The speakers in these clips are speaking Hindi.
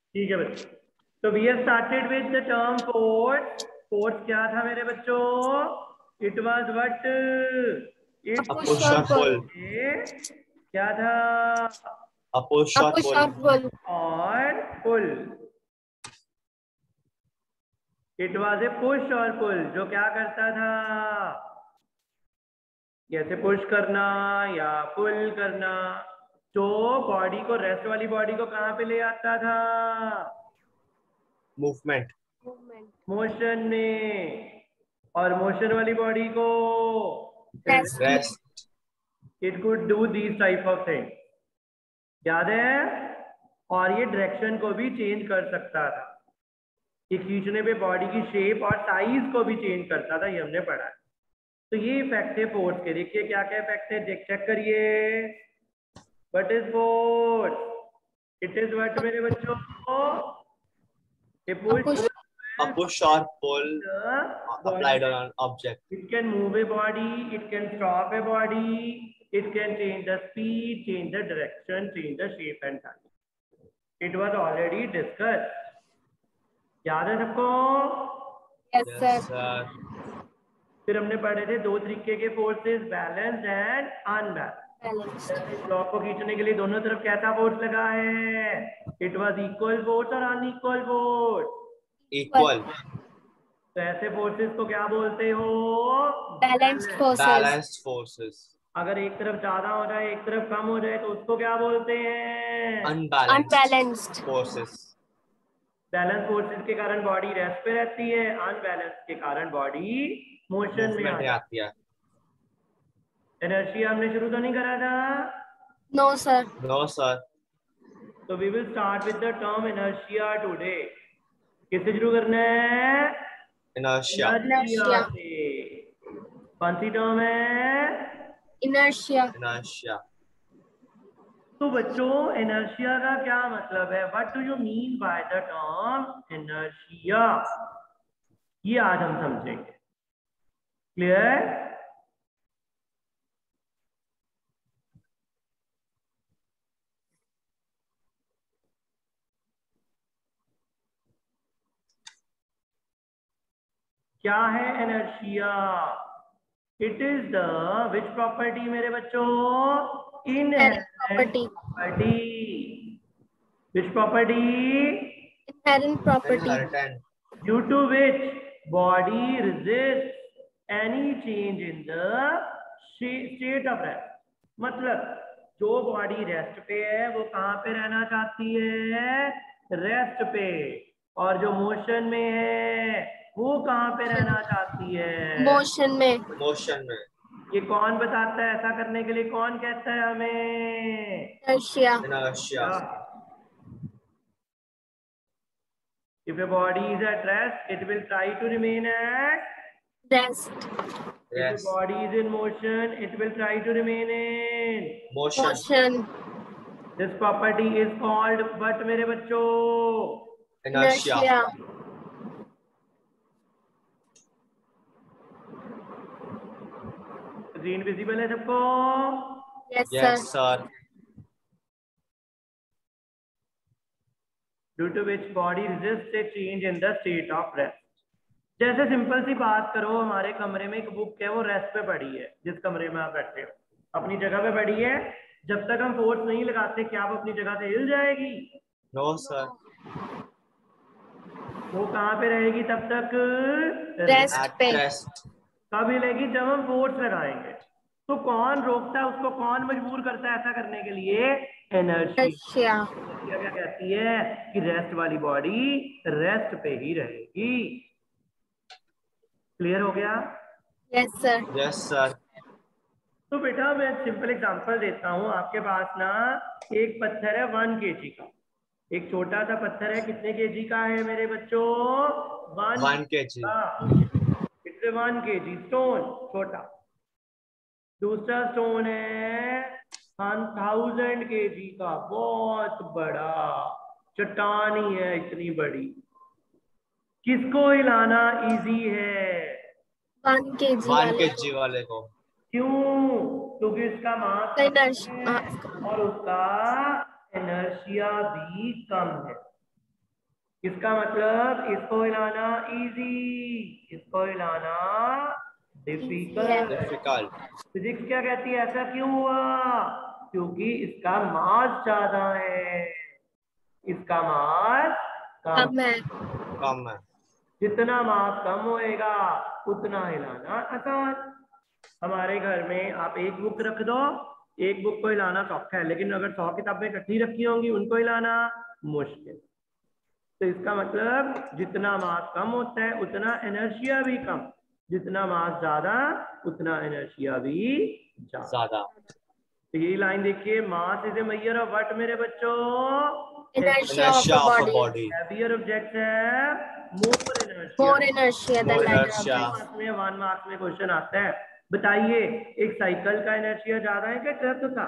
ठीक है बच्चों, तो we have started with the term force. Force क्या था मेरे बच्चों? It was what? It push और पुल। क्या था? पुश और पुल। और pull. It was a push और पुल, जो क्या करता था? कैसे पुश करना या पुल करना, जो बॉडी को, रेस्ट वाली बॉडी को कहाँ पे ले आता था? मूवमेंट। मोशन में। और मोशन वाली बॉडी को rest. It could do these type of thing, याद है? और ये डायरेक्शन को भी चेंज कर सकता था। ये खींचने पे बॉडी की शेप और साइज को भी चेंज करता था, ये हमने पढ़ा है। तो ये इफेक्ट है फोर्स के। देखिए क्या क्या इफेक्ट है, चेक करिए। What is force? It is what मेरे बच्चों? ए पुश पुश और pull body. applied on an object. It can move a body, it can stop a body, it can change the speed, change the direction, change the shape and size. It was already discussed. याद है सबको? Yes, sir. फिर हमने पढ़े थे दो तरीके के forces, balanced and unbalanced. Block को खींचने के लिए दोनों तरफ कैसा फोर्स लगा है? इट वाज इक्वल फोर्स और अनइक्वल फोर्स? इक्वल। तो ऐसे फोर्सेस को क्या बोलते हो? Balanced forces. अगर एक तरफ ज्यादा हो जाए, एक तरफ कम हो जाए, तो उसको क्या बोलते हैं? Unbalanced forces. बैलेंस फोर्सेस के कारण बॉडी रेस्ट पे रहती है, अनबैलेंस के कारण बॉडी मोशन में मूवमेंट आती है। इनर्शिया हमने शुरू तो नहीं करा था? No sir. No sir. तो we will start with the term inertia today. किससे शुरू करना है? इनर्शिया। इनर्शिया से। कौन सी टर्म है? इनर्शिया। इनर्शिया। तो बच्चों, इनर्शिया का क्या मतलब है? What do you mean by the term inertia? ये आज हम समझेंगे। क्लियर? क्या है inertia? It is the which property मेरे बच्चों? Inherent property. Which property? Inherent property. Due to which body resists any change in the state of rest। मतलब जो बॉडी रेस्ट पे है वो कहाँ पे रहना चाहती है? रेस्ट पे। और जो मोशन में है वो कहाँ पे रहना चाहती है? मोशन में। मोशन में। ये कौन बताता है ऐसा करने के लिए? कौन कहता है हमें? Inertia. Inertia. If a body is at rest, it will try to remain at rest. If a body is in motion, it will try to remain in motion. This property is called what मेरे बच्चों? Inertia. Screen visible है सबको? Yes, sir. Due to which body resists a change in the state of rest। जैसे सिंपल सी बात करो, हमारे कमरे में एक बुक है, वो रेस्ट पे पड़ी है। जिस कमरे में आप बैठे हो अपनी जगह पे पड़ी है, जब तक हम फोर्स नहीं लगाते क्या आप अपनी जगह से हिल जाएगी? No sir. वो कहाँ पे रहेगी तब तक? रेस्ट पे। कब हिलेगी? जब हम फोर्स लगाएंगे। तो कौन रोकता है उसको? कौन मजबूर करता है ऐसा करने के लिए? इनर्शिया। क्या कहती है कि रेस्ट वाली बॉडी रेस्ट पे ही रहेगी। क्लियर हो गया? Yes sir. Yes sir. तो बेटा मैं सिंपल एग्जांपल देता हूँ। आपके पास ना एक पत्थर है 1 kg का। एक छोटा सा पत्थर है, कितने केजी का है मेरे बच्चों? 1 kg का। इट्स 1 kg स्टोन, छोटा। दूसरा स्टोन है 1000 kg का, बहुत बड़ा, चट्टान ही है इतनी बड़ी। किसको हिलाना इजी है? 1 kg वाले को। क्यों? क्योंकि इसका मास है और उसका इनर्शिया भी कम है। इसका मतलब इसको हिलाना इजी, इसको हिलाना डिफिकल्ट। फिजिक्स क्या कहती है, ऐसा क्यों हुआ? क्योंकि इसका मास ज्यादा है, इसका मास कम है। जितना मास कम होएगा उतना हिलाना आसान। हमारे घर में आप एक बुक रख दो, एक बुक को हिलाना सौखा है, लेकिन अगर 100 किताबें इकट्ठी रखी होंगी उनको हिलाना मुश्किल। तो इसका मतलब जितना मास कम होता है उतना इनर्शिया भी कम, जितना मास ज्यादा उतना इनर्शिया भी ज्यादा। तो यही लाइन देखिए, mass is a measure of what मेरे बच्चों? Inertia of a body. Heavier object है more inertia. More inertia than lighter objects. Marks में 1 मार्क्स में क्वेश्चन आता है, बताइए एक साइकिल का इनर्शिया ज्यादा है क्या ट्रक का?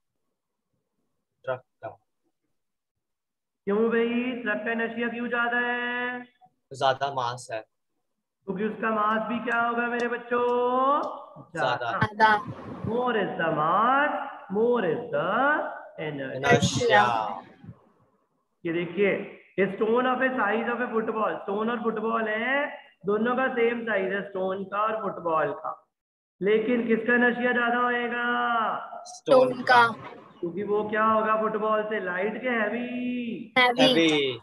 ट्रक का। क्यों भाई ट्रक का इनर्शिया क्यों ज्यादा है? ज्यादा मास है, क्योंकि उसका मास भी क्या होगा मेरे बच्चों? ज्यादा। More is the mass, more is the inertia. ये देखिए, stone of a size of a football, stone और फुटबॉल है, दोनों का सेम साइज है स्टोन का और फुटबॉल का, लेकिन किसका इनर्शिया ज्यादा होएगा? स्टोन का। क्योंकि वो क्या होगा फुटबॉल से, लाइट के हैवी।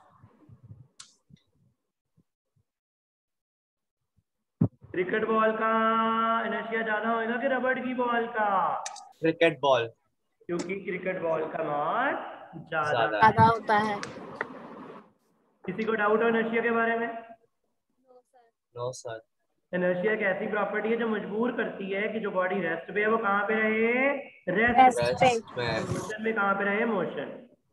क्रिकेट बॉल का इनर्शिया ज्यादा होएगा कि रबड़ की बॉल का? Cricket ball. क्योंकि क्रिकेट बॉल का मास ज्यादा होता है। किसी को डाउट हो इनर्शिया के बारे में? No sir. इनर्शिया एक ऐसी प्रॉपर्टी है जो मजबूर करती है कि जो बॉडी रेस्ट पे है वो कहाँ पे रहे? रेस्ट पे। मोशन में कहाँ पे रहे? मोशन।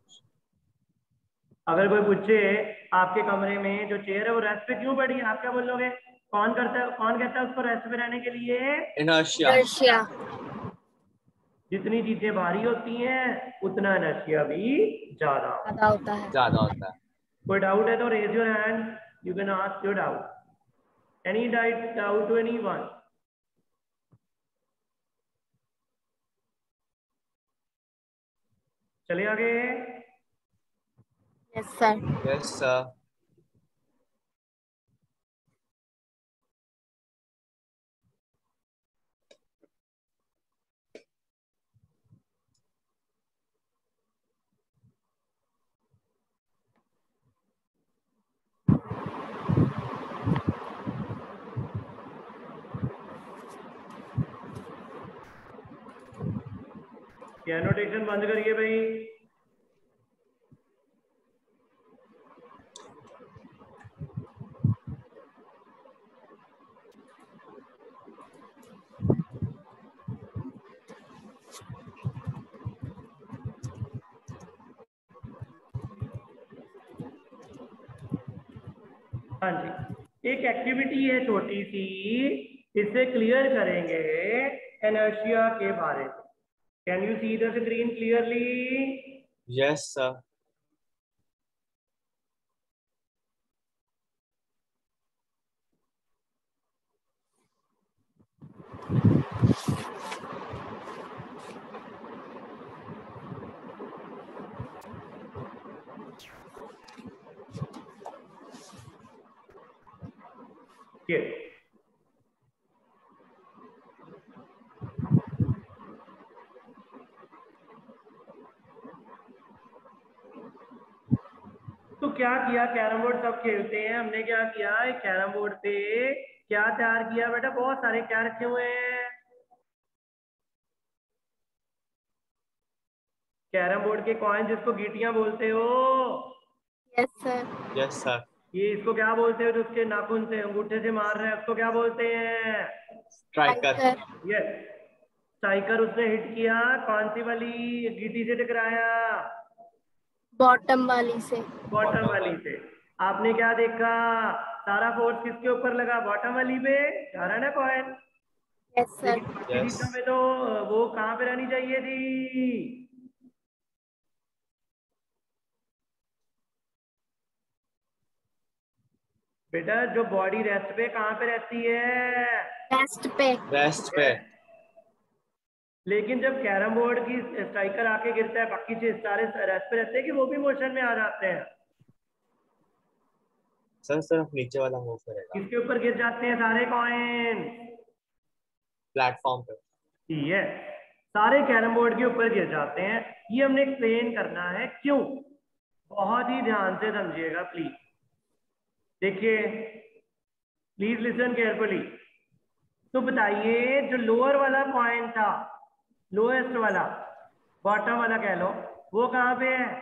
अगर कोई पूछे आपके कमरे में जो चेयर है वो रेस्ट पे क्यों पड़ी है, आप क्या बोलोगे? कौन करता है, कौन कहता है उसको रेस्ट पे रहने के लिए? इनर्शिया। जितनी चीजें भारी होती हैं उतना इनर्शिया भी ज्यादा होता है। कोई डाउट है तो raise your hand, you can ask your doubt, any doubt to anyone? चले आगे। Yes sir. ये एनोटेशन बंद करिए भाई। हाँ जी, एक एक्टिविटी है छोटी सी, इससे क्लियर करेंगे इनर्शिया के बारे में। Can you see the screen clearly? Yes sir. Yes. तो क्या किया, कैरम बोर्ड सब खेलते हैं, हमने क्या किया एक कैरम बोर्ड पे क्या तैयार किया बेटा? बहुत सारे क्या रखे हुए हैं? कैरम बोर्ड के कॉइन जिसको गीटियां बोलते हो। Yes sir. ये इसको क्या बोलते हो जो उसके नाखून से अंगूठे से मार रहे हैं उसको क्या बोलते हैं? स्ट्राइकर। यस, स्ट्राइकर उसने हिट किया, कौन सी वाली गीटी से टकराया? बॉटम वाली से। बॉटम वाली से। आपने क्या देखा, सारा फोर्स किसके ऊपर लगा? बॉटम वाली पे जा रहा है ना कॉइन। Yes sir. लेकिन बाकी चीजों में तो वो कहाँ पे रहनी चाहिए थी? बेटा जो बॉडी रेस्ट पे कहाँ पे रहती है? रेस्ट पे। लेकिन जब कैरम बोर्ड की स्ट्राइकर आके गिरता है बाकी चीज सारे रेस्ट पे रहते हैं कि वो भी मोशन में आ जाते हैं? सर सिर्फ नीचे वाला मूव करेगा। किसके ऊपर गिर जाते हैं सारे कॉइन? प्लेटफॉर्म पे। ठीक है, सारे कैरम बोर्ड के ऊपर गिर जाते हैं। ये हमने एक्सप्लेन करना है क्यों। बहुत ही ध्यान से समझिएगा प्लीज। देखिए, प्लीज लिसन केयरफुली। तो बताइए, जो लोअर वाला कॉइन था, लोएस्ट वाला, बॉटम वाला कह लो, वो कहाँ पे है?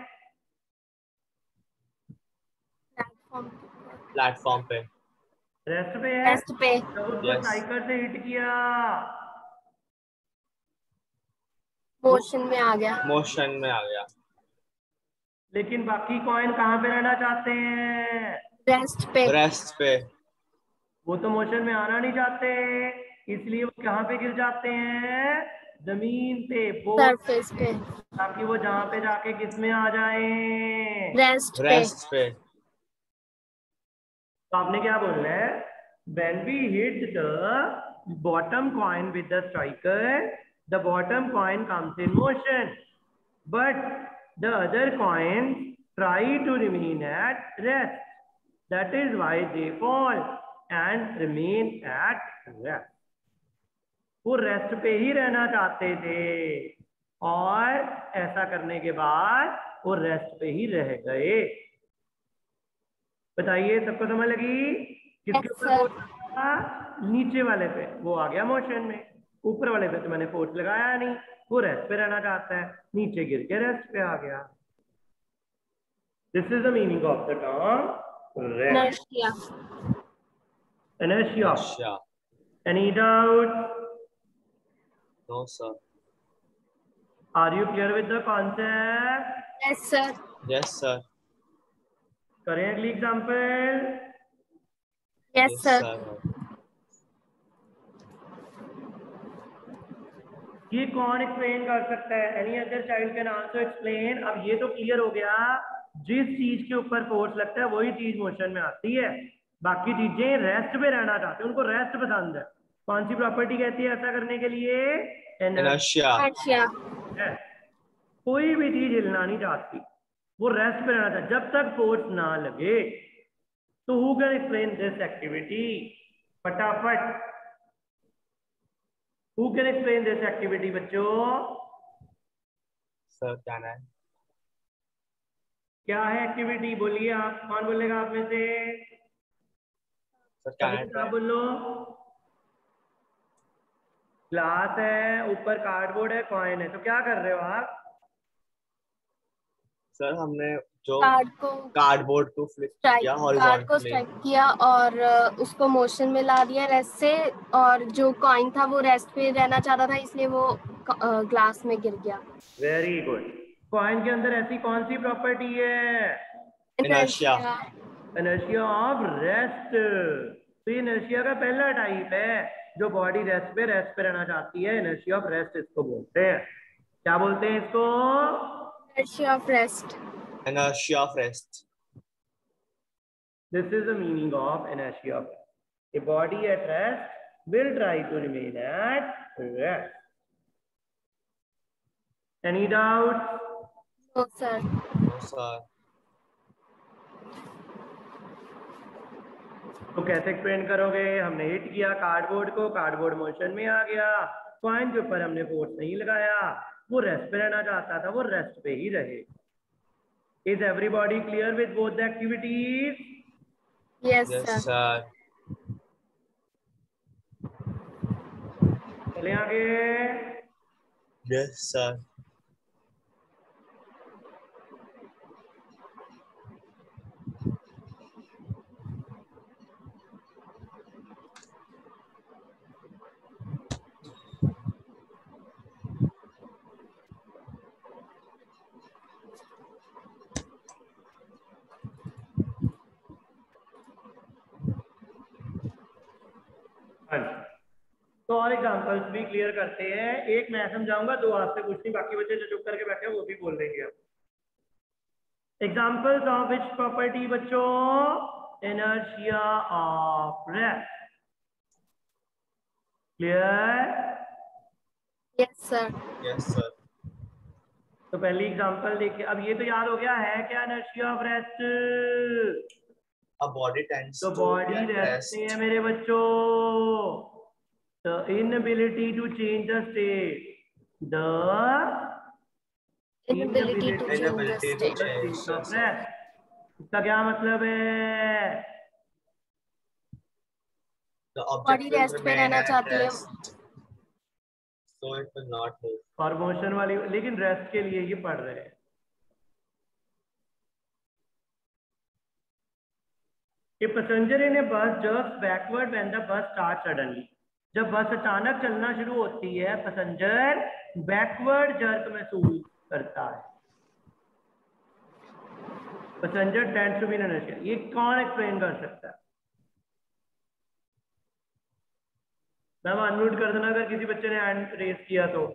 प्लेटफॉर्म प्लेटफॉर्म पे। रेस्ट पे है। रेस्ट पे। जब उसको Yes. साइकिल से हिट किया, मोशन में आ गया। मोशन में आ गया। लेकिन बाकी कॉइन कहाँ पे रहना चाहते हैं? रेस्ट पे। रेस्ट पे। वो तो मोशन में आना नहीं चाहते, इसलिए वो कहाँ पे गिर जाते हैं? जमीन पे, बोर्ड सरफेस पे। ताकि वो जहाँ पे जाके किस में आ जाए? रेस्ट पे। रेस्ट पे। तो आपने क्या बोलना है? When we hit the bottom coin with the striker, the bottom coin comes in motion, but the other coins try to remain at rest. That is why they fall and remain at rest. वो रेस्ट पे ही रहना चाहते थे, और ऐसा करने के बाद वो रेस्ट पे ही रह गए। बताइए, सबको समझ लगी? किसके Yes, ऊपर sir. फोर्स लगा? नीचे वाले पे, वो आ गया मोशन में। ऊपर वाले पे तो मैंने फोर्स लगाया नहीं, वो रेस्ट पे रहना चाहता है, नीचे गिर के रेस्ट पे आ गया। This is the meaning of the term rest. Inertia. Inertia. Inertia. Any doubt? No sir. Are you clear with the concept? Yes, sir. Yes sir. करें अगली एग्जांपल। Yes, sir. ये कौन एक्सप्लेन कर सकता है? Any other child can also explain. अब ये तो क्लियर हो गया, जिस चीज के ऊपर फोर्स लगता है वही चीज मोशन में आती है, बाकी चीजें रेस्ट पे रहना चाहते हैं, उनको रेस्ट पसंद है। कौन सी प्रॉपर्टी कहती है ऐसा करने के लिए? Inertia. Inertia. कोई भी चीज हिलना नहीं चाहती, वो रेस्ट पे रहना चाहती जब तक फोर्स ना लगे। तो who can explain this activity? फटाफट, who can explain this activity बच्चों? Sir can I? क्या है एक्टिविटी? बोलिए आप, कौन बोलेगा आप में से? Sir can I आप try? बोलो। ग्लास है, ऊपर कार्डबोर्ड है, कॉइन है, तो क्या कर रहे हो आप? सर हमने जो कार्डबोर्ड को फ्लिप स्ट्राइक, किया कार्ड को हॉरिजॉन्टली। स्ट्राइक किया और उसको मोशन में ला दिया रेस्ट से, और जो कॉइन था वो रेस्ट पे रहना चाहता था, इसलिए वो ग्लास में गिर गया। Very good. कॉइन के अंदर ऐसी कौन सी प्रॉपर्टी है? Inertia. Inertia of rest. तो ये इनर्शिया का पहला टाइप है, जो बॉडी रेस्ट पे रहना चाहती है। इनर्शिया ऑफ रेस्ट इसको बोलते हैं। क्या बोलते हैं इसको? Inertia of rest. Inertia of rest. This is the meaning of inertia of rest. A body at rest will try to remain at rest. Any doubts? No, sir. No sir. तो कैसे एक्सप्लेन करोगे? हमने हिट किया कार्डबोर्ड को, कार्डबोर्ड मोशन में आ गया, कॉइन के ऊपर हमने फोर्स नहीं लगाया, वो रेस्ट पे रहना चाहता था, वो रेस्ट पे ही रहे। Is everybody clear with both the activities? Yes, Yes sir. sir. चले आगे। Yes sir. तो और एग्जांपल्स भी क्लियर करते हैं। एक मैं समझाऊंगा, दो आपसे पूछनी, बाकी बच्चे जो चुप करके बैठे हैं वो भी बोल देंगे। एग्जांपल्स ऑफ विच प्रॉपर्टी बच्चों? Inertia of rest. Clear? Yes, sir. Yes sir. तो पहली एग्जांपल देखिए। अब ये तो याद हो गया है क्या? Inertia of rest a body tends to to body be at rest rest. में है मेरे बच्चों. The inability to change the state. The inability to change the Inability to state. change state of the rest. इसका क्या मतलब है? The body object will rest पे remain रहना at चाहती है. rest, so it will not move. और मोशन वाली, लेकिन रेस्ट के लिए ये पढ़ रहे हैं. A passenger in a bus jerks backward when the bus starts suddenly. जब बस अचानक चलना शुरू होती है, पैसेंजर बैकवर्ड जर्क महसूस करता है. Passenger tends to be in inertia. ये कौन एक्सप्लेन कर सकता है? मैम अनम्यूट कर देना अगर किसी बच्चे ने हैंड रेज किया तो.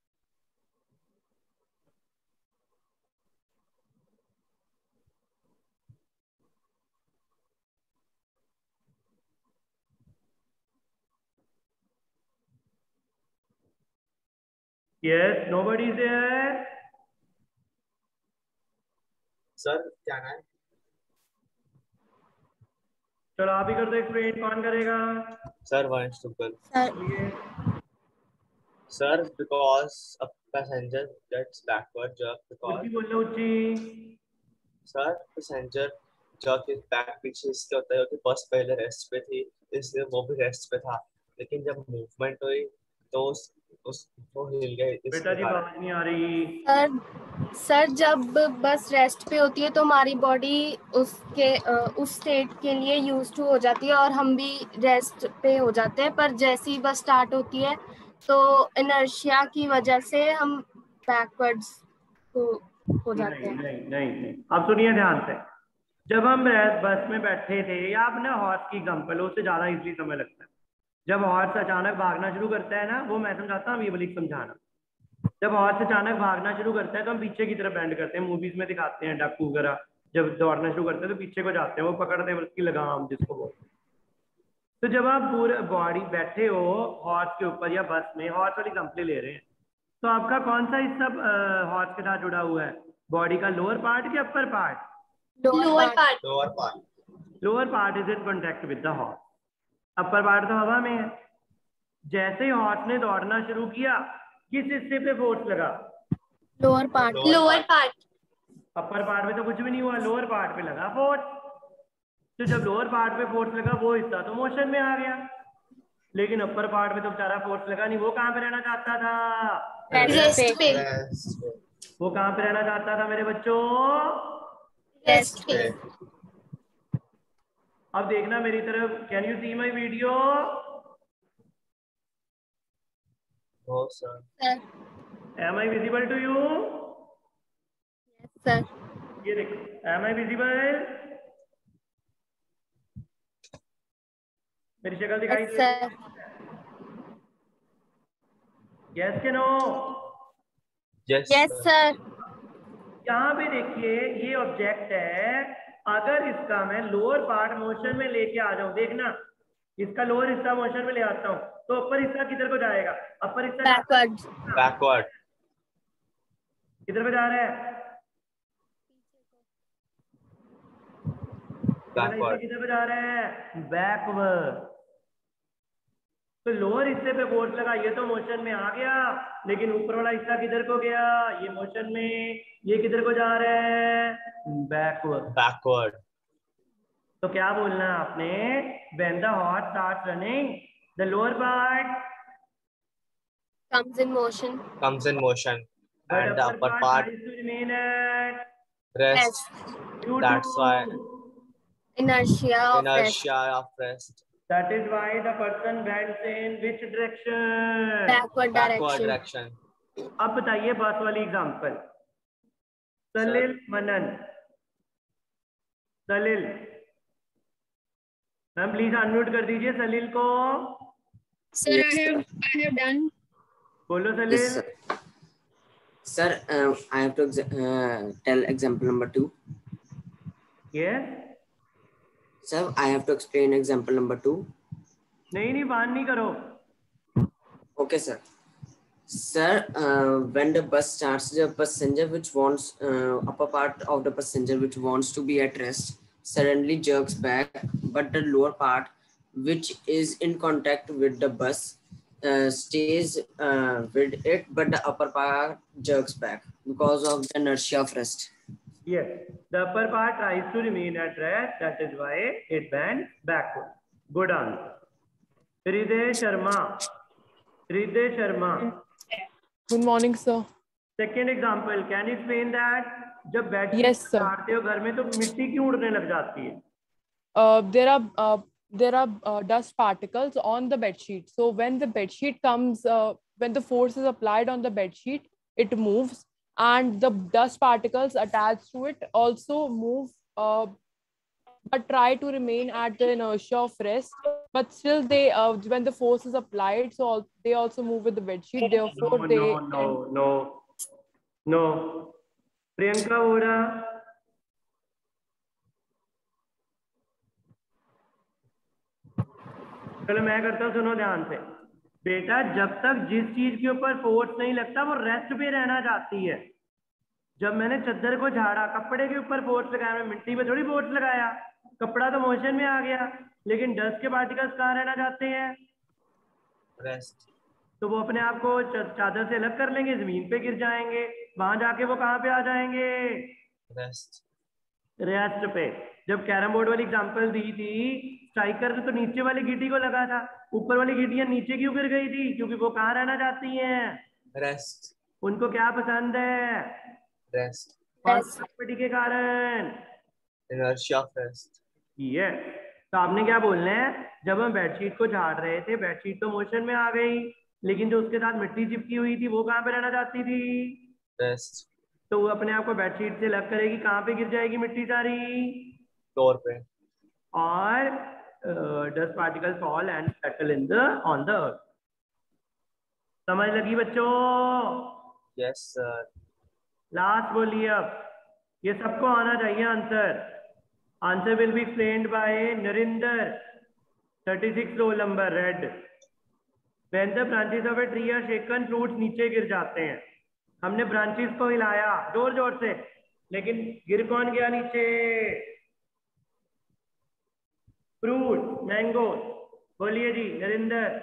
Yes, nobody is there. Sir, क्या है? चलो आप ही कर दो एक्सप्लेन. कौन करेगा? Sir wants to go. चलिए. Sir, because a passenger gets backward jerk because उच्ची बोलो, उच्ची. sir passenger jerk is back पीछे इसलिए होता है कि बस पहले रेस्ट पे थी, इसलिए वो भी रेस्ट पे था, लेकिन जब मूवमेंट हुई तो वो हिल गए. बेटा जी आवाज नहीं आ रही. सर जब बस रेस्ट पे होती है तो हमारी बॉडी उसके उस स्टेट के लिए यूज्ड टू हो जाती है और हम भी रेस्ट पे हो जाते हैं. पर जैसे ही बस स्टार्ट होती है तो इनर्शिया की वजह से हम बैकवर्ड्स हो जाते हैं. नहीं. अब सुनिए ध्यान से. जब हम बस में बैठे थे, या अपने हॉर्स की एग्जांपल, उससे ज्यादा इजीली समझ लगता है. जब हॉर्स अचानक भागना शुरू करता है ना, वो मैं समझाता हूँ, ये वाली समझाना. जब हॉर्स अचानक भागना शुरू करता है तो हम पीछे की तरफ बेंड करते हैं. मूवीज में दिखाते हैं डाकू वगैरह, जब दौड़ना शुरू करते हैं तो पीछे को जाते हैं, वो पकड़ते हैं उसकी लगाम जिसको बोलते हैं. तो जब आप पूरा बॉडी बैठे हो हॉर्स के ऊपर या बस में, हॉर्स वाली एग्जांपल ले रहे हैं, तो आपका कौन सा हिस्सा हॉर्स के साथ जुड़ा हुआ है? बॉडी का लोअर पार्ट या upper part? Lower part. Lower part. Lower part is in contact with the horse. Upper part तो हवा में है. जैसे ही हॉर्स ने दौड़ना शुरू किया, किस हिस्से पे फोर्स लगा? Lower part. Lower part. Upper part में तो कुछ भी नहीं हुआ, लोअर पार्ट पे लगा फोर्स. तो जब लोअर पार्ट पे फोर्स लगा, वो हिस्सा तो मोशन में आ गया, लेकिन अपर पार्ट में तो बेचारा फोर्स लगा नहीं. वो कहाँ पे रहना चाहता था? रेस्ट पे. Rest. वो कहाँ पे रहना चाहता था मेरे बच्चों? रेस्ट पे. अब देखना मेरी तरफ. Can you see my video? Oh, sir. Sir. Am I visible to you? Sir. ये देखो, एम आई विजिबल? मेरी शक्ल दिखाई दे? सर. यस के नो? Yes. Yes sir. यहाँ पे देखिए, ये ऑब्जेक्ट है. अगर इसका मैं लोअर पार्ट मोशन में लेके आ जाऊं, देखना, इसका लोअर हिस्सा मोशन में ले आता हूँ, तो अपर हिस्सा किधर को जाएगा? अपर हिस्सा बैकवर्ड. Backward. किधर को जा रहा है? Backward. किधर को जा रहा है? बैकवर्ड. तो लोअर हिस्से पे फोर्स लगा, ये तो मोशन में आ गया, लेकिन ऊपर वाला हिस्सा किधर को गया? ये मोशन में. ये किधर को जा रहा है? बैकवर्ड. Backward. तो क्या बोलना है आपने? When the horse starts running, the lower part comes in motion. Comes in motion. but And the upper part tries to remain at rest. due That's to- why Inertia of rest. inertia of rest. That is why the person bends in which direction? Backward Backward direction. direction. अब बताइए बस वाली example. Salil Manan. Salil ma'am please unmute कर दीजिए सलिल को. Sir, I have done. बोलो Salil. Yes, sir. Sir, I have to tell example number 2. Yes. Sir, I have to explain example number 2. नहीं बात नहीं करो. Okay, sir. Sir, when the bus starts, the passenger which wants upper part of the passenger which wants to be at rest suddenly jerks back, but the lower part, which is in contact with the bus, stays with it, but the upper part jerks back because of the inertia of rest. Yes, the upper part tries to remain at rest. That is why it bends backward. Good answer. Hriday Sharma. Hriday Sharma. Good morning, sir. Second example, can you explain that? जब बेडशीट Yes, sir. उतारते हो घर में तो मिट्टी क्यों उड़ने लग जाती है? There are dust particles on the bed sheet. So when the bed sheet comes, when the force is applied on the bed sheet, it moves, and the dust particles attached to it also move, but try to remain at the inertia of rest. But still, they when the force is applied, so they also move with the bed sheet. Therefore, No. Priyanka Vora. चलो मैं करता हूँ, सुनो ध्यान से बेटा। जब तक जिस चीज के ऊपर फोर्स नहीं लगता वो रेस्ट पे रहना चाहती है। जब मैंने चद्दर को झाड़ा, कपड़े के ऊपर फोर्स लगाया, मैं मिट्टी पे थोड़ी फोर्स लगाया, कपड़ा तो मोशन में आ गया, लेकिन डस्ट के पार्टिकल्स कहाँ रहना चाहते हैं? रेस्ट। तो वो अपने आप को चादर से अलग कर लेंगे, जमीन पे गिर जाएंगे, वहां जाके वो कहाँ पे आ जाएंगे? रेस्ट। रेस्ट पे। जब कैरम बोर्ड वाली एग्जांपल दी थी, स्ट्राइकर तो नीचे वाली गीटी को लगा था, ऊपर वाली गीटियां नीचे क्यों गिर गई थी? क्योंकि वो कहाँ रहना चाहती हैं? रेस्ट। उनको क्या पसंद है? रेस्ट। प्रॉपर्टी के कारण, इनर्शिया ऑफ रेस्ट। ये तो आपने क्या बोलना है? जब हम बेडशीट को झाड़ रहे थे, बेडशीट तो मोशन में आ गई, लेकिन जो उसके साथ मिट्टी चिपकी हुई थी वो कहाँ पे रहना चाहती थी? रेस्ट। तो वो अपने आप को बेडशीट से अलग करेगी, कहाँ पे गिर जाएगी मिट्टी सारी? फ्लोर पे। और dust particle fall and settle in the on the earth. समझ लगी बच्चों? Yes sir. लास्ट बोलिए अब, ये सबको आना चाहिए answer. Answer will be explained by Narinder, 36 roll number, red. When the branches of a tree are shaken, fruits नीचे गिर जाते हैं। हमने ब्रांचेस को हिलाया जोर जोर से, लेकिन गिर कौन गया नीचे? Fruit, mango. बोलिए जी नरिंदर।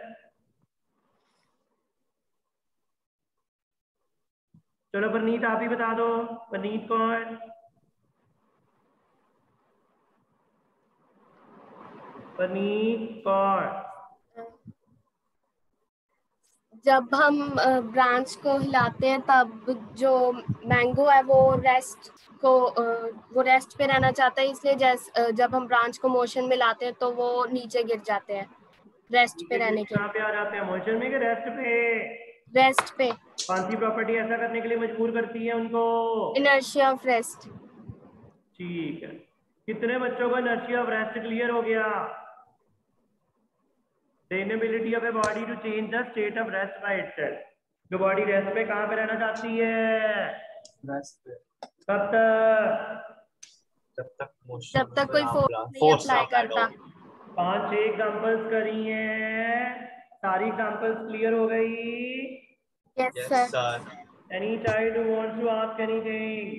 चलो परनीत आप ही बता दो, परनीत कौन? परनीत कौन? जब हम ब्रांच को हिलाते हैं तब जो मैंगो है वो रेस्ट पे रहना चाहता है, इसलिए जब हम ब्रांच को मोशन में लाते हैं तो वो नीचे गिर जाते हैं रेस्ट पे रहने के। कहाँ पे आ जाते हैं? मोशन में कि रेस्ट पे? रेस्ट पे। कौन सी प्रॉपर्टी ऐसा करने के लिए मजबूर करती है उनको? Inertia of rest. ठीक है, कितने बच्चों को इनर्शिया ऑफ रेस्ट क्लियर हो गया? The inability of a body to change the state of rest by itself. जो बॉडी रेस्ट पे कहाँ पे रहना चाहती है? रेस्ट पे। कब तक? जब तक कोई फोर्स नहीं अप्लाई करता। 5-6 एग्जांपल्स करी हैं, सारी एग्जांपल्स क्लियर हो गई? Yes sir. Any child who wants to ask anything?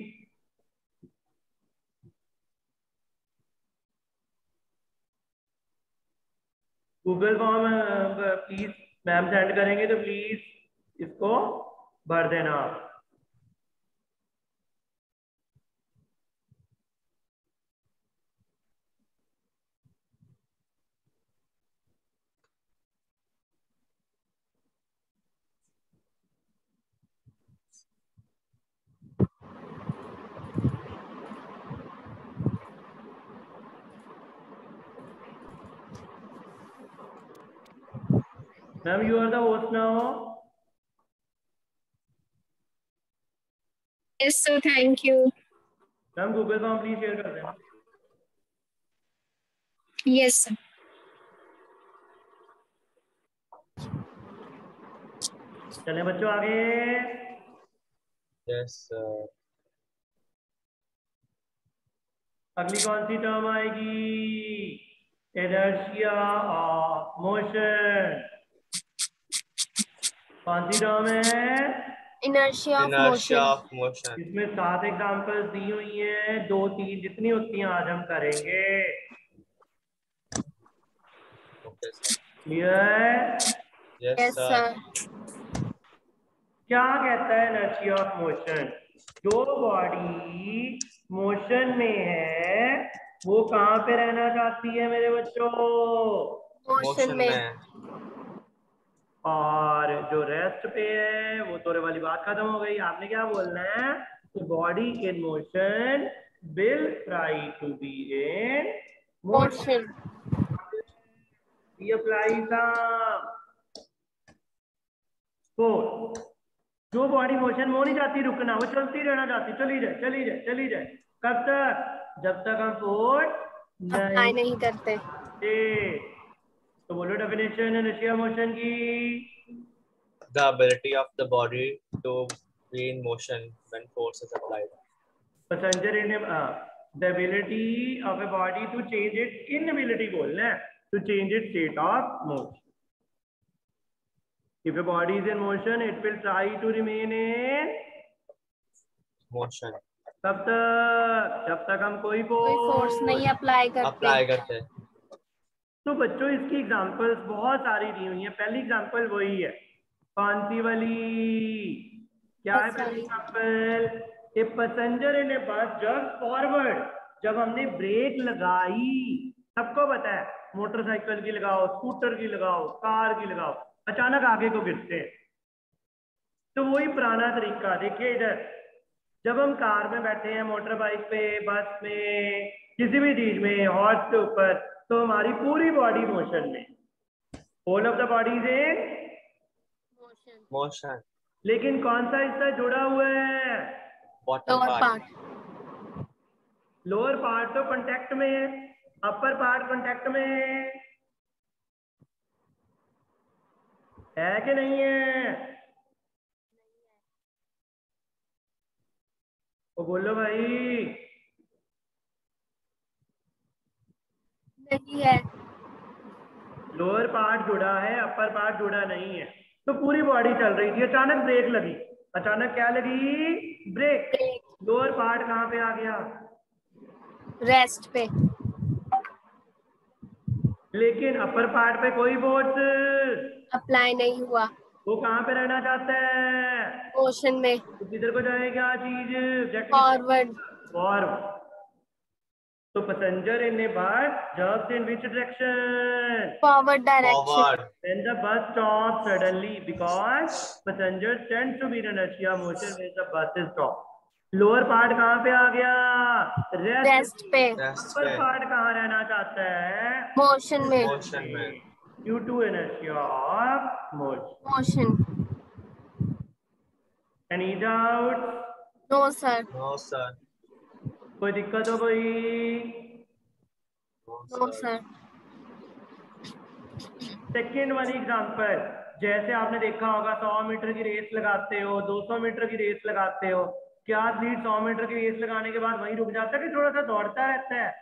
Google form please ma'am send करेंगे तो प्लीज इसको भर देना। Ma'am, you are the host now. Yes, sir. Thank you. Ma'am, Google form please share कर देना। Yes, sir. चले बच्चों आगे। Yes sir. अगली कौन सी टर्म आएगी? Inertia of motion. कौन सी टर्म है? inertia of inertia motion. of motion. इसमें 7 एग्जांपल्स दी हुई हैं, 2-3 जितनी होती हैं आज हम करेंगे। Okay, sir. Clear? Yes, Yes, sir. sir. क्या कहता है इनर्शिया ऑफ मोशन? जो बॉडी मोशन में है वो कहाँ पे रहना चाहती है मेरे बच्चों? Motion में. और जो रेस्ट पे है वो तोरे वाली बात खत्म हो गई। आपने क्या बोलना है? Body in motion will try to be in motion. Motion. ये अप्लाई था। तो जो बॉडी मोशन में नहीं चाहती रुकना, वो चलती रहना चाहती, चली जाए चली जाए चली जाए। कब तक? जब तक हम फोर्स Apply नहीं करते. तो बोलो डेफिनेशन इनर्शिया मोशन की। The ability of the body to be in motion when force is applied. Passenger in the ability of a body to change its inability बोलना है, to change its state of motion. If a body is in motion, it will try to remain in Motion. तब तक जब तक हम कोई फोर्स नहीं अप्लाई Apply करते. करते. तो बच्चों इसकी एग्जांपल्स बहुत सारी दी हुई हैं। पहली एग्जांपल वही है, कौन सी वाली? क्या है पहली example? A passenger in a बस जस्ट फॉरवर्ड। जब हमने ब्रेक लगाई, सबको पता है मोटरसाइकिल की लगाओ, स्कूटर की लगाओ, कार की लगाओ, अचानक आगे को गिरते हैं। तो वही पुराना तरीका देखिए इधर, जब हम कार में बैठे हैं, मोटर बाइक पे, बस में, किसी भी चीज में, हॉर्स के ऊपर, तो हमारी पूरी बॉडी मोशन में, whole of the body is in Motion. लेकिन कौन सा हिस्सा जुड़ा हुआ है? Bottom lower part. Part. Lower part तो कांटेक्ट में है, अपर पार्ट कांटेक्ट में है कि नहीं है? वो बोलो भाई। नहीं है. लोअर पार्ट जुड़ा है, अपर पार्ट जुड़ा नहीं है। तो पूरी बॉडी चल रही थी, अचानक ब्रेक लगी। अचानक क्या लगी? ब्रेक। लोअर पार्ट कहाँ पे आ गया? रेस्ट पे. लेकिन अपर पार्ट पे कोई फोर्स अप्लाई नहीं हुआ. वो कहाँ पे रहना चाहता है? मोशन में. तो किधर को जाए क्या चीज? फॉरवर्ड. फॉरवर्ड। तो passenger in a bus jerks in which direction? Forward direction. Forward. When the bus stops suddenly because passengers tend to be in inertia motion when the bus is stopped. Lower part कहाँ पे आ गया? रेस्ट पे. Rest अपर पे. पार्ट कहाँ रहना चाहता है? मोशन में. Motion में. Due to inertia of motion. Motion. Any doubt? No sir. No, sir. कोई दिक्कत हो कोई? No, no sir. Sir. Second वाली एग्जांपल, जैसे आपने देखा होगा 100 मीटर की रेस लगाते हो, 200 मीटर की रेस लगाते हो, क्या एथलीट 100 मीटर की रेस लगाने के बाद वहीं रुक जाता है कि थोड़ा सा दौड़ता रहता है?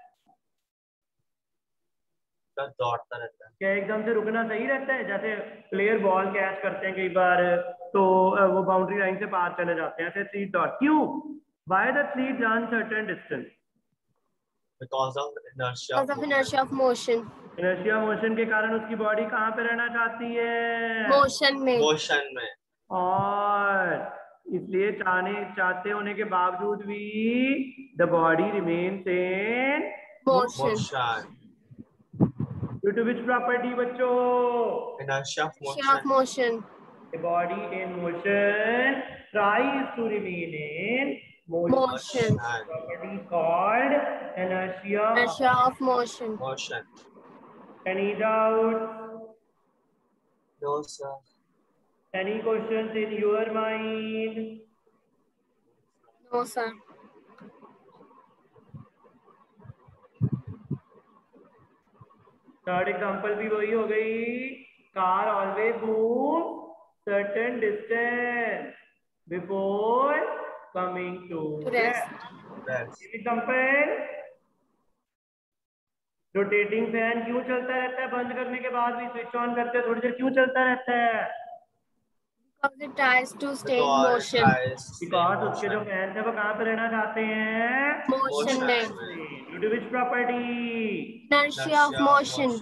तो दौड़ता रहता है. क्या एकदम से रुकना सही रहता है? जैसे प्लेयर बॉल कैच करते हैं कई बार तो वो बाउंड्री लाइन से पार चले जाते हैं, ऐसे एथलीट दौड़ क्यों? Why the athlete run certain distance? Because of inertia. Because of inertia of motion. Inertia motion के कारण उसकी बॉडी कहाँ पे रहना चाहती है? मोशन में. Motion में. और इसलिए चाहते होने के बावजूद भी the body remains in motion. Motion. Due to which property बच्चों? Inertia of Inertia of motion. motion. A body in motion tries to remain in motion. Motion. Property called inertia. Inertia of motion. Motion. Any doubt? No, sir. Any questions in your mind? No sir. Third example भी वही हो गई, car always move certain distance before coming to rest. Rest. Example, rotating fan क्यों चलता रहता है? बंद करने के बाद भी स्विच ऑन करते हैं थोड़ी देर क्यों चलता रहता है? Because it tries to stay in Because motion. Because उसके जो फैंस है वो कहाँ पे रहना चाहते हैं? Motion में. Due to which property? Inertia of motion.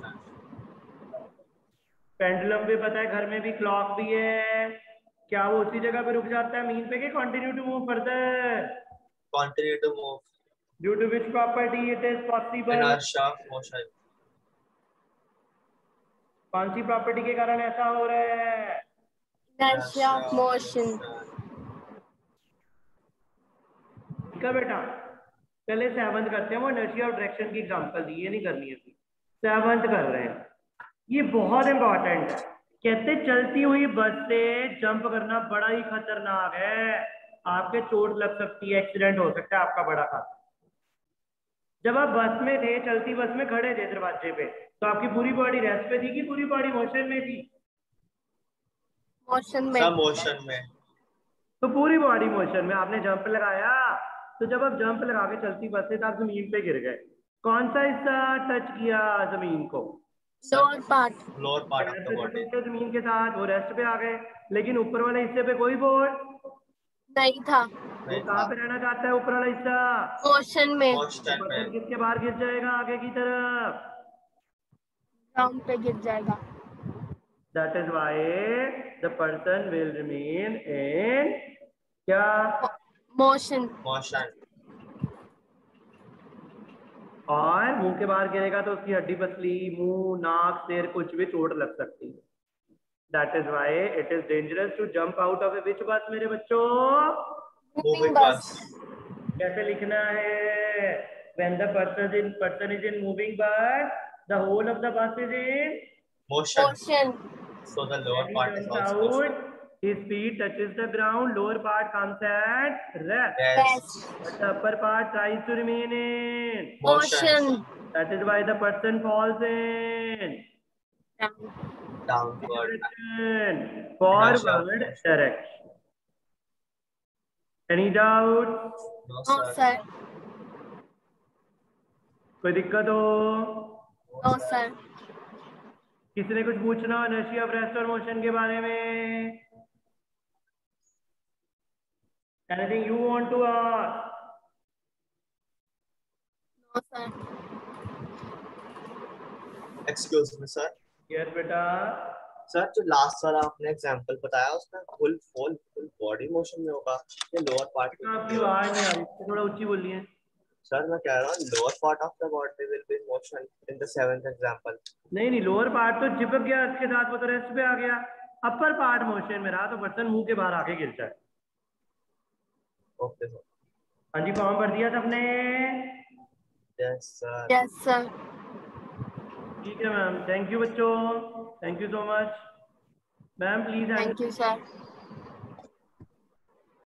Pendulum भी पता है, घर में भी क्लॉक भी है, क्या वो उसी जगह पे रुक जाता है मीन पे कि continue to move further? Continue to move. Due to which property it is possible? Inertia of motion. कौन सी प्रॉपर्टी के कारण ऐसा हो रहा है? Inertia of motion. ठीक है बेटा, पहले सेवंथ करते हैं। वो इनर्शिया ऑफ डायरेक्शन की एग्जांपल दी, ये नहीं करनी है, सेवंथ कर रहे हैं। ये बहुत इंपॉर्टेंट है। कहते चलती हुई बस से जंप करना बड़ा ही खतरनाक है, आपके चोट लग सकती है, एक्सीडेंट हो सकता है आपका बड़ा खासा। जब आप बस में थे, चलती बस में खड़े थे दरवाजे पे, तो आपकी पूरी बॉडी रेस्ट पे थी कि पूरी बॉडी मोशन में थी? Motion में. सब मोशन में। तो पूरी बॉडी मोशन में। आपने जंप लगाया, तो जब आप जंप लगा के चलती बस से तो आप जमीन पे गिर गए। कौन सा हिस्सा टच किया जमीन को? Lower part. Lower part of the body. जमीन के साथ वो रेस्ट पे आ गए, लेकिन ऊपर वाले हिस्से पे कोई बोर्ड नहीं था. वो कहाँ पे रहना चाहता है ऊपर वाला हिस्सा? Motion में. Motion में। बटन किसके बाहर गिर जाएगा आगे की तरफ? Ground पे गिर जाएगा. That is why the person will remain in क्या? Motion. Motion. और मुंह के बाहर गिरेगा तो उसकी हड्डी पसली, मुंह, नाक, सिर, कुछ भी चोट लग सकती है। That is why it is dangerous to jump out of a which bus मेरे बच्चों? Moving bus. कैसे लिखना है? When the person is in moving bus, the whole of the bus is in Motion. Motion. So the lower When he part is jumps also motion. out, his feet touches the ground, lower part comes at rest. Yes. But the upper part tries to remain in Motion. That is why the person falls in Downward. direction, forward direction. Any doubt? No, No, sir. sir. कोई दिक्कत हो? No, sir. किसी ने कुछ पूछना हो इनर्शिया ऑफ रेस्ट और मोशन के बारे में? Anything you want to ask? No, sir. Excuse me, sir. Yes बेटा। सर जो लास्ट वाला आपने एग्जांपल बताया उसमें फुल बॉडी मोशन में होगा ये लोअर पार्ट में? आपकी आवाज नहीं आ रही, थोड़ा ऊंची बोलिए। सर मैं कह रहा हूँ lower part of the body will be motion in the seventh example. नहीं, लोअर पार्ट तो चिपक गया इसके साथ, वो तो रेस्ट पे आ गया। अपर पार्ट मोशन में रहा तो पर्सन मुंह के बाहर आके गिरता है। Okay sir. हाँ जी, फॉर्म भर दिया सबने? Yes sir. Yes, sir. ठीक है मैम, थैंक यू बच्चों, thank you so much. Ma'am please Thank you, sir.